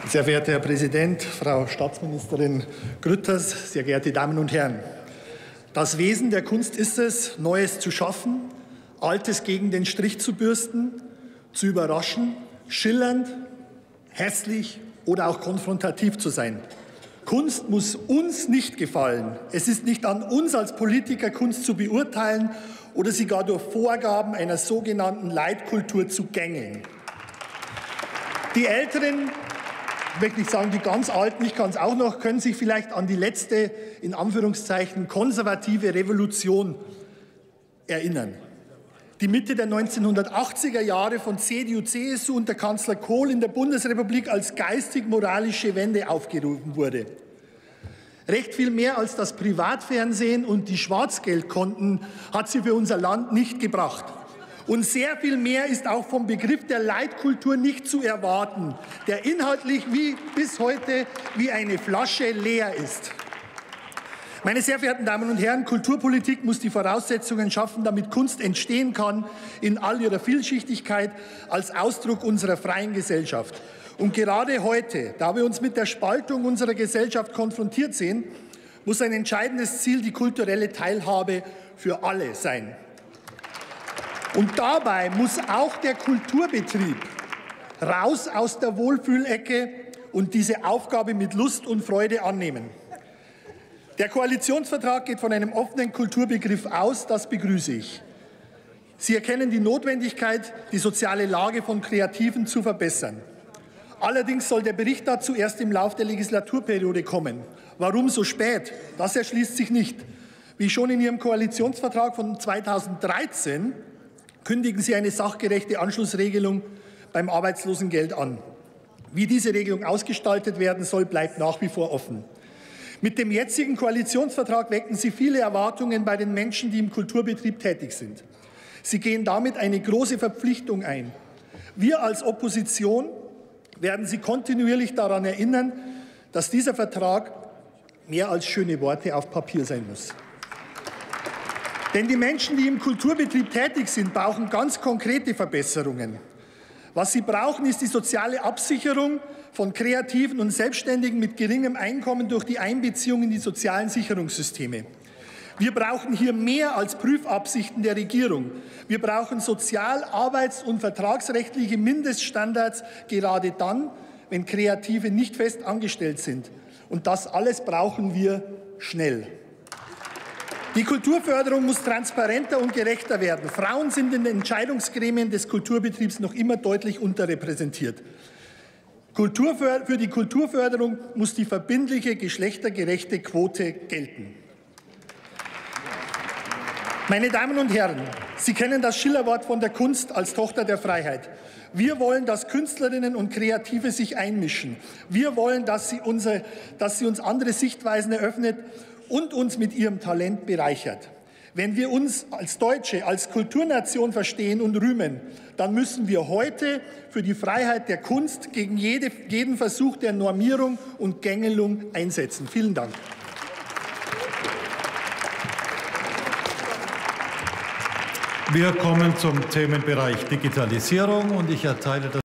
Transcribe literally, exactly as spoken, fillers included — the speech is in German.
Sehr verehrter Herr Präsident, Frau Staatsministerin Grütters, sehr geehrte Damen und Herren! Das Wesen der Kunst ist es, Neues zu schaffen, Altes gegen den Strich zu bürsten, zu überraschen, schillernd, hässlich oder auch konfrontativ zu sein. Kunst muss uns nicht gefallen. Es ist nicht an uns als Politiker, Kunst zu beurteilen oder sie gar durch Vorgaben einer sogenannten Leitkultur zu gängeln. Die Älteren, ich möchte nicht sagen die ganz Alten, ich kann es auch noch, können sich vielleicht an die letzte, in Anführungszeichen, konservative Revolution erinnern. Die Mitte der neunzehnhundertachtziger Jahre von C D U, C S U unter Kanzler Kohl in der Bundesrepublik als geistig-moralische Wende aufgerufen wurde. Recht viel mehr als das Privatfernsehen und die Schwarzgeldkonten hat sie für unser Land nicht gebracht. Und sehr viel mehr ist auch vom Begriff der Leitkultur nicht zu erwarten, der inhaltlich wie bis heute wie eine Flasche leer ist. Meine sehr verehrten Damen und Herren, Kulturpolitik muss die Voraussetzungen schaffen, damit Kunst entstehen kann, in all ihrer Vielschichtigkeit, als Ausdruck unserer freien Gesellschaft. Und gerade heute, da wir uns mit der Spaltung unserer Gesellschaft konfrontiert sehen, muss ein entscheidendes Ziel die kulturelle Teilhabe für alle sein. Und dabei muss auch der Kulturbetrieb raus aus der Wohlfühlecke und diese Aufgabe mit Lust und Freude annehmen. Der Koalitionsvertrag geht von einem offenen Kulturbegriff aus, das begrüße ich. Sie erkennen die Notwendigkeit, die soziale Lage von Kreativen zu verbessern. Allerdings soll der Bericht dazu erst im Lauf der Legislaturperiode kommen. Warum so spät? Das erschließt sich nicht. Wie schon in Ihrem Koalitionsvertrag von zweitausenddreizehn kündigen Sie eine sachgerechte Anschlussregelung beim Arbeitslosengeld an. Wie diese Regelung ausgestaltet werden soll, bleibt nach wie vor offen. Mit dem jetzigen Koalitionsvertrag wecken Sie viele Erwartungen bei den Menschen, die im Kulturbetrieb tätig sind. Sie gehen damit eine große Verpflichtung ein. Wir als Opposition werden Sie kontinuierlich daran erinnern, dass dieser Vertrag mehr als schöne Worte auf Papier sein muss. Denn die Menschen, die im Kulturbetrieb tätig sind, brauchen ganz konkrete Verbesserungen. Was sie brauchen, ist die soziale Absicherung von Kreativen und Selbstständigen mit geringem Einkommen durch die Einbeziehung in die sozialen Sicherungssysteme. Wir brauchen hier mehr als Prüfabsichten der Regierung. Wir brauchen sozial-, arbeits- und vertragsrechtliche Mindeststandards, gerade dann, wenn Kreative nicht fest angestellt sind. Und das alles brauchen wir schnell. Die Kulturförderung muss transparenter und gerechter werden. Frauen sind in den Entscheidungsgremien des Kulturbetriebs noch immer deutlich unterrepräsentiert. Kulturför- für die Kulturförderung muss die verbindliche geschlechtergerechte Quote gelten. Meine Damen und Herren, Sie kennen das Schillerwort von der Kunst als Tochter der Freiheit. Wir wollen, dass Künstlerinnen und Kreative sich einmischen. Wir wollen, dass sie, unsere, dass sie uns andere Sichtweisen eröffnet und uns mit ihrem Talent bereichert. Wenn wir uns als Deutsche, als Kulturnation verstehen und rühmen, dann müssen wir heute für die Freiheit der Kunst gegen jede, jeden Versuch der Normierung und Gängelung einsetzen. Vielen Dank. Wir kommen zum Themenbereich Digitalisierung und ich erteile das